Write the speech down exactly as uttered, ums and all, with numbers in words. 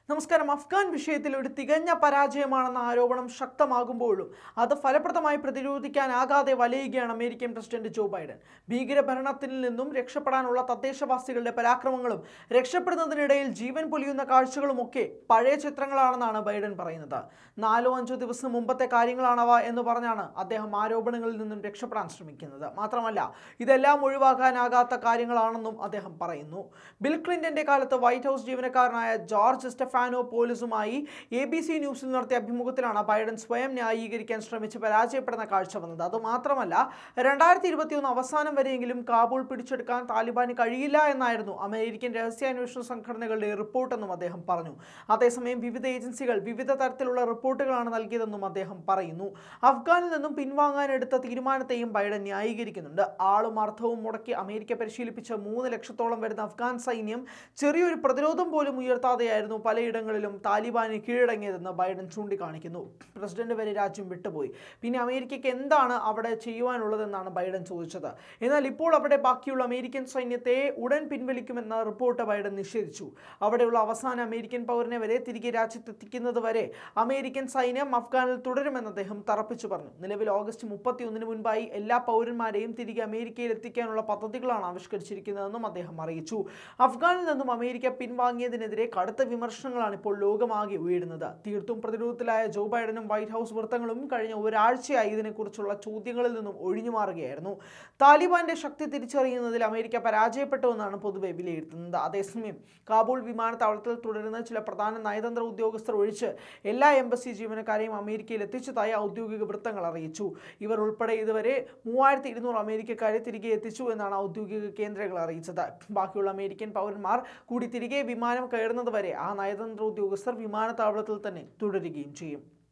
നമസ്കാരം. അഫ്ഗാൻ വിഷയത്തിൽ ഒരു തികഞ്ഞ പരാജയമാണെന്ന ആരോപണം ശക്തമാകുമ്പോഴും അത് ഫലപ്രദമായി പ്രതിരോധിക്കാനാകാതെ വലയുകയാണ് അമേരിക്കൻ പ്രസിഡന്റ് ജോ ബൈഡൻ. ഭീകരഭരണത്തിൽ നിന്നും രക്ഷപ്പെടാനുള്ള തദ്ദേശവാസികളുടെ പരാക്രമങ്ങളും രക്ഷപ്പെടുന്നതിനിടയിൽ ജീവൻ പൊലിയുന്ന കാഴ്ചകളുമൊക്കെ പഴയ ചിത്രങ്ങളാണെന്നാണ് ബൈഡൻ പറയുന്നത്. നാലോ അഞ്ചോ ദിവസം മുമ്പത്തെ കാര്യങ്ങളാണവ എന്ന് പറഞ്ഞാണ് അദ്ദേഹം ആരോപണങ്ങളിൽ നിന്നും രക്ഷപ്പെടാൻ ശ്രമിക്കുന്നത്. മാത്രമല്ല, ഇതെല്ലാം ഒഴിവാക്കാനാകാത്ത കാര്യങ്ങളാണെന്നും അദ്ദേഹം പറയുന്നു. ബിൽ ക്ലിന്റന്റെ കാലത്ത് വൈറ്റ് ഹൗസ് ജീവനക്കാരനായ ജോർജ് സ്റ്റെഫാനോ പോലീസുമായി എ ബി സി ന്യൂസിൽ നടത്തിയ അഭിമുഖത്തിലാണ് ബൈഡൻ സ്വയം ന്യായീകരിക്കാൻ ശ്രമിച്ച് പരാജയപ്പെടുന്ന കാഴ്ച വന്നത്. അതുമാത്രമല്ല, രണ്ടായിരത്തി ഇരുപത്തിയൊന്ന് അവസാനം വരെയെങ്കിലും കാബൂൾ പിടിച്ചെടുക്കാൻ താലിബാന് കഴിയില്ല എന്നായിരുന്നു അമേരിക്കൻ രഹസ്യാന്വേഷണ സംഘടനകളുടെ റിപ്പോർട്ടെന്നും അദ്ദേഹം പറഞ്ഞു. അതേസമയം വിവിധ ഏജൻസികൾ വിവിധ തരത്തിലുള്ള റിപ്പോർട്ടുകളാണ് നൽകിയതെന്നും അദ്ദേഹം പറയുന്നു. അഫ്ഗാനിൽ നിന്നും പിൻവാങ്ങാനെടുത്ത തീരുമാനത്തെയും ബൈഡൻ ന്യായീകരിക്കുന്നുണ്ട്. ആളും അർത്ഥവും മുടക്കി അമേരിക്ക പരിശീലിപ്പിച്ച മൂന്ന് ലക്ഷത്തോളം വരുന്ന അഫ്ഗാൻ സൈന്യം ചെറിയൊരു പ്രതിരോധം പോലും ഉയർത്താതെയായിരുന്നു പലയിടങ്ങളിലും താലിബാനെ കീഴടങ്ങിയതെന്ന് ബൈഡൻ ചൂണ്ടിക്കാണിക്കുന്നു. പ്രസിഡന്റ് വരെ രാജ്യം വിട്ടുപോയി. പിന്നെ അമേരിക്കയ്ക്ക് എന്താണ് അവിടെ ചെയ്യുവാനുള്ളതെന്നാണ് ബൈഡൻ ചോദിച്ചത്. എന്നാൽ ഇപ്പോൾ അവിടെ ബാക്കിയുള്ള അമേരിക്കൻ സൈന്യത്തെ ഉടൻ പിൻവലിക്കുമെന്ന റിപ്പോർട്ട് ബൈഡൻ നിഷേധിച്ചു. അവിടെയുള്ള അവസാന അമേരിക്കൻ പൗരനെ വരെ തിരികെ രാജ്യത്തെത്തിക്കുന്നത് വരെ അമേരിക്കൻ സൈന്യം അഫ്ഗാനിൽ തുടരുമെന്ന് അദ്ദേഹം തറപ്പിച്ചു പറഞ്ഞു. നിലവിൽ ഓഗസ്റ്റ് മുപ്പത്തി ഒന്നിന് മുൻപായി എല്ലാ പൗരന്മാരെയും തിരികെ അമേരിക്കയിൽ എത്തിക്കാനുള്ള പദ്ധതികളാണ് ആവിഷ്കരിച്ചിരിക്കുന്നതെന്നും അദ്ദേഹം അറിയിച്ചു. അഫ്ഗാനിൽ നിന്നും അമേരിക്ക പിൻവാങ്ങിയതിനെതിരെ കടുത്ത വിമർശനങ്ങളാണ് ഇപ്പോൾ ലോകമാകെ ഉയരുന്നത്. തീർത്തും പ്രതിരോധത്തിലായ ജോ ബൈഡനും വൈറ്റ് ഹൗസ് വൃത്തങ്ങളും കഴിഞ്ഞ ഒരാഴ്ചയായി ഇതിനെക്കുറിച്ചുള്ള ചോദ്യങ്ങളിൽ നിന്നും ഒഴിഞ്ഞു മാറുകയായിരുന്നു. താലിബാന്റെ ശക്തി തിരിച്ചറിയുന്നതിൽ അമേരിക്ക പരാജയപ്പെട്ടുവെന്നാണ് പൊതുവെ വിലയിരുത്തുന്നത്. അതേസമയം കാബൂൾ വിമാനത്താവളത്തിൽ തുടരുന്ന ചില പ്രധാന നയതന്ത്ര ഉദ്യോഗസ്ഥർ ഒഴിച്ച് എല്ലാ എംബസി ജീവനക്കാരെയും അമേരിക്കയിൽ എത്തിച്ചതായി ഔദ്യോഗിക വൃത്തങ്ങൾ അറിയിച്ചു. ഇവർ ഉൾപ്പെടെ ഇതുവരെ മൂവായിരത്തി ഇരുന്നൂറ് അമേരിക്കക്കാരെ തിരികെ എത്തിച്ചു എന്നാണ് ഔദ്യോഗിക കേന്ദ്രങ്ങൾ അറിയിച്ചത്. ബാക്കിയുള്ള അമേരിക്കൻ പൗരന്മാർ കൂടി തിരികെ വിമാനം കയറുന്നത് വരെ ആ നയതന്ത്ര ഉദ്യോഗസ്ഥർ വിമാനത്താവളത്തിൽ തന്നെ തുടരുകയും ചെയ്യും.